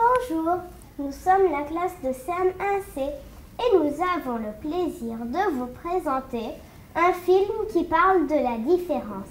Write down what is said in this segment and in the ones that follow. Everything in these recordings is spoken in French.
Bonjour, nous sommes la classe de CM1C et nous avons le plaisir de vous présenter un film qui parle de la différence.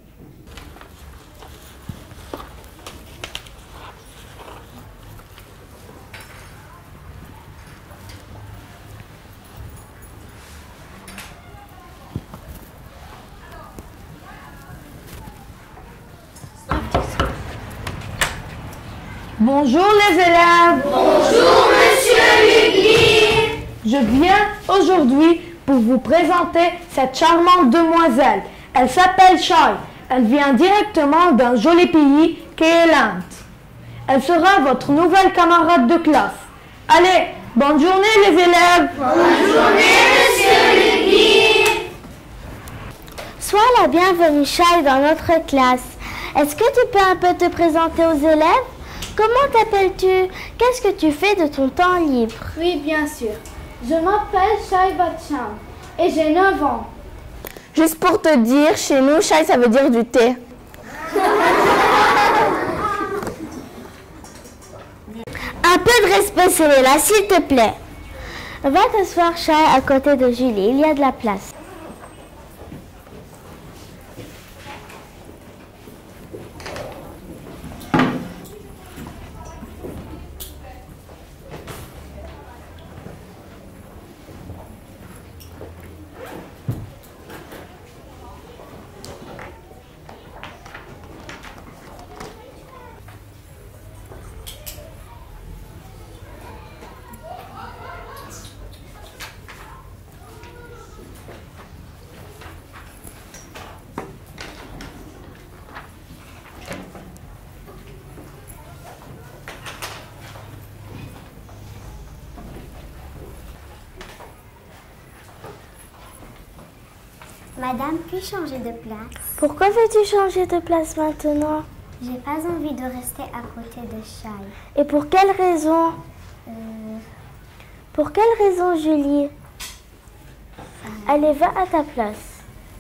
Bonjour les élèves. Bonjour Monsieur Lugli. Je viens aujourd'hui pour vous présenter cette charmante demoiselle. Elle s'appelle Shai. Elle vient directement d'un joli pays qu'est l'Inde. Elle sera votre nouvelle camarade de classe. Allez, bonne journée les élèves. Bonne journée Monsieur Lugli. Sois la bienvenue Shai dans notre classe. Est-ce que tu peux un peu te présenter aux élèves? Comment t'appelles-tu? Qu'est-ce que tu fais de ton temps libre? Oui, bien sûr. Je m'appelle Shai Batcham et j'ai 9 ans. Juste pour te dire, chez nous, Shai, ça veut dire du thé. Un peu de respect, Céléla, s'il te plaît. Va t'asseoir, Shai, à côté de Julie. Il y a de la place. Madame, puis-je changer de place? Pourquoi veux-tu changer de place maintenant? J'ai pas envie de rester à côté de Shai. Et pour quelle raison? Pour quelle raison, Julie? Allez, va à ta place.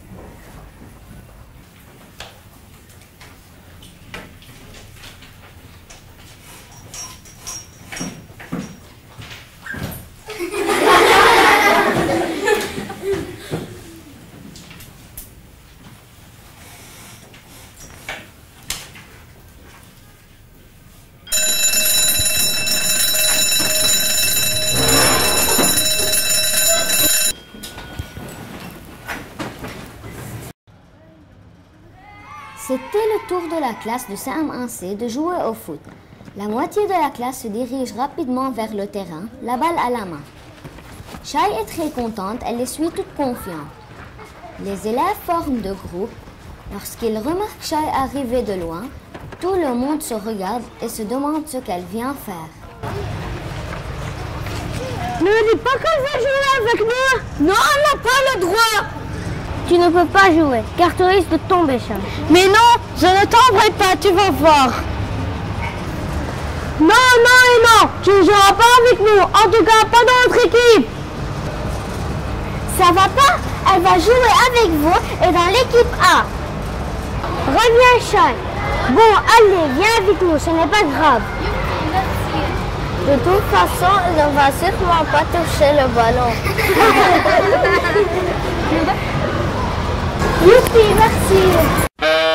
C'était le tour de la classe de CM1C de jouer au foot. La moitié de la classe se dirige rapidement vers le terrain, la balle à la main. Shai est très contente, elle les suit toute confiante. Les élèves forment deux groupes. Lorsqu'ils remarquent Shai arriver de loin, tout le monde se regarde et se demande ce qu'elle vient faire. Ne dis pas qu'elle va jouer avec moi. Non, elle n'a pas le droit. Tu ne peux pas jouer, car tu risques de tomber, Shai. Mais non, je ne tomberai pas, tu vas voir. Non, non et non, tu ne joueras pas avec nous, en tout cas pas dans notre équipe. Ça va pas, elle va jouer avec vous et dans l'équipe A. Reviens, Shai. Bon, allez, viens avec nous, ce n'est pas grave. De toute façon, elle ne va sûrement pas toucher le ballon. Youpi, merci.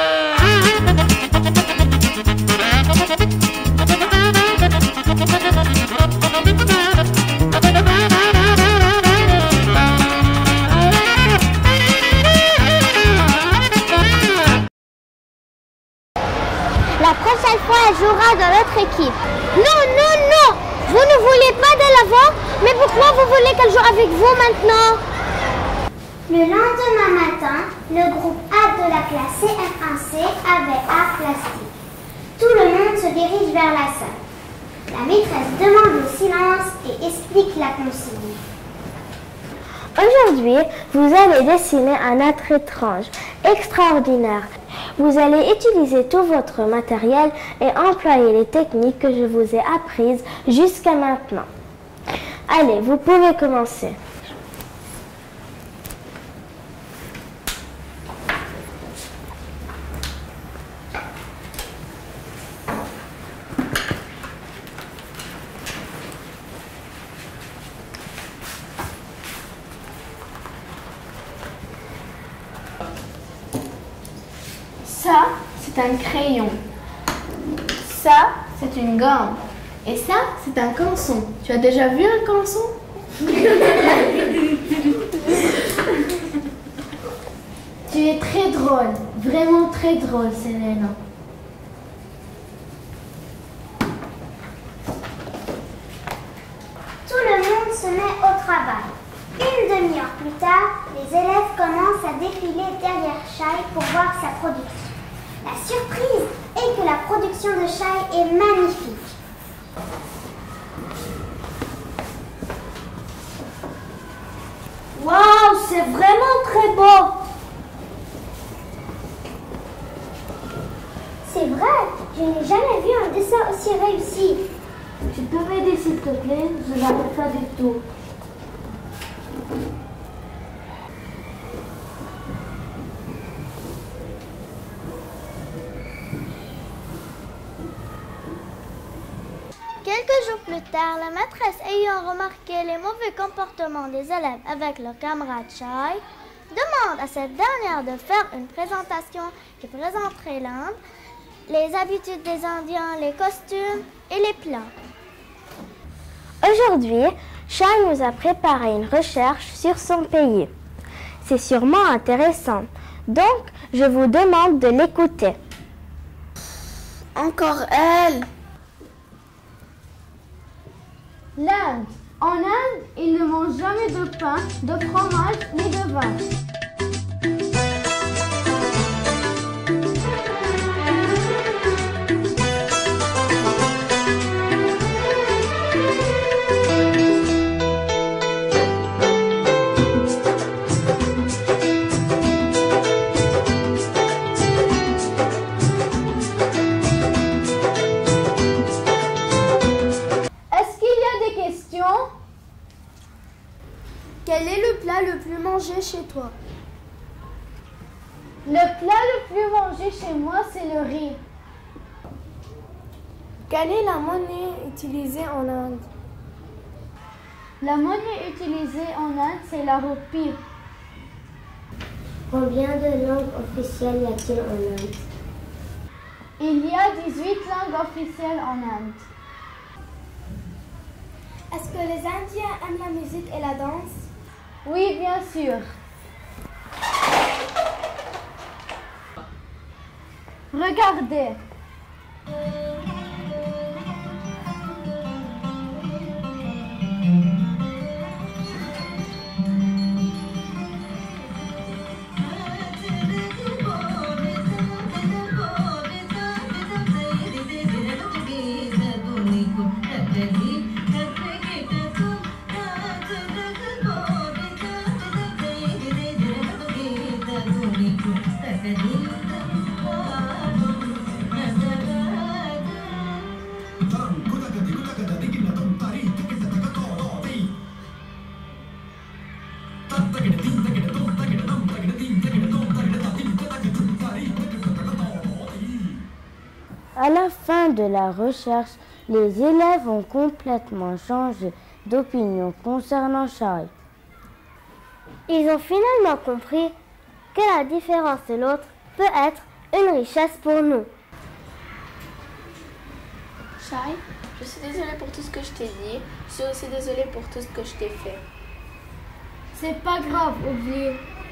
La prochaine fois, elle jouera dans notre équipe. Non, non, non! Vous ne voulez pas de l'avant? Mais pourquoi vous voulez qu'elle joue avec vous maintenant? Le lendemain matin, le groupe A de la classe CM1C avait art plastique. Tout le monde se dirige vers la salle. La maîtresse demande le silence et explique la consigne. Aujourd'hui, vous allez dessiner un être étrange, extraordinaire. Vous allez utiliser tout votre matériel et employer les techniques que je vous ai apprises jusqu'à maintenant. Allez, vous pouvez commencer. c'est un crayon. Ça, c'est une gomme. Et ça, c'est un canson. Tu as déjà vu un canson? Tu es très drôle, vraiment très drôle, Selena. Tout le monde se met au travail. Une demi-heure plus tard, les élèves commencent à défiler derrière Shai pour voir sa production. La surprise est que la production de Shai est magnifique. Waouh, c'est vraiment très beau! C'est vrai, je n'ai jamais vu un dessin aussi réussi. Tu peux m'aider s'il te plaît? Je n'arrive pas du tout. Quelques jours plus tard, la maîtresse ayant remarqué les mauvais comportements des élèves avec leur camarade Shai, demande à cette dernière de faire une présentation qui présenterait l'Inde, les habitudes des Indiens, les costumes et les plats. Aujourd'hui, Shai nous a préparé une recherche sur son pays. C'est sûrement intéressant, donc je vous demande de l'écouter. Encore elle. L'Inde. En Inde, ils ne mangent jamais de pain, de fromage ni de vin. Quel est le plat le plus mangé chez toi? Le plat le plus mangé chez moi, c'est le riz. Quelle est la monnaie utilisée en Inde? La monnaie utilisée en Inde, c'est la roupie. Combien de langues officielles y a-t-il en Inde? Il y a 18 langues officielles en Inde. Est-ce que les Indiens aiment la musique et la danse? Oui, bien sûr. Regardez. À la fin de la recherche, les élèves ont complètement changé d'opinion concernant Shai. Ils ont finalement compris que la différence de l'autre peut être une richesse pour nous. Shai, je suis désolée pour tout ce que je t'ai dit. Je suis aussi désolée pour tout ce que je t'ai fait. C'est pas grave, oublie.